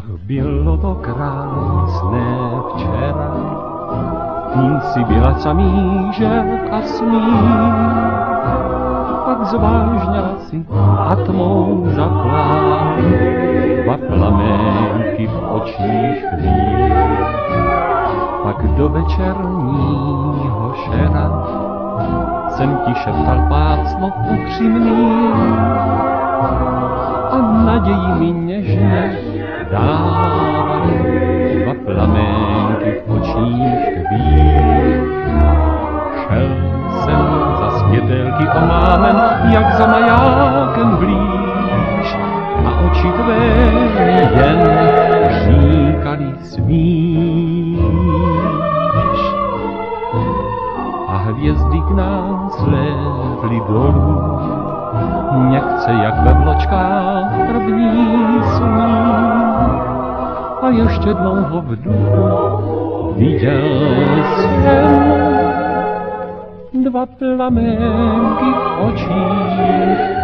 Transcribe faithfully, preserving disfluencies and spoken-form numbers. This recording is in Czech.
Ach, bylo to krásné včera, ním si byla samý žel a smích. Pak zvážňala si a tmou zaplál, dva plamenky v očích tvých. Pak do večerního šera jsem ti šeptal pár slov upřímný a naději mi něžně dávaly dva plamenky v očích tvých. Šel jsem za světelky omámen, jak za majákem blíž, a oči tvé jen říkali smíš. A hvězdy k nám slévly dolů, měkce jak ve vločkách první sníh. A ještě dlouho v duchu viděl jsem dva plamenky v očích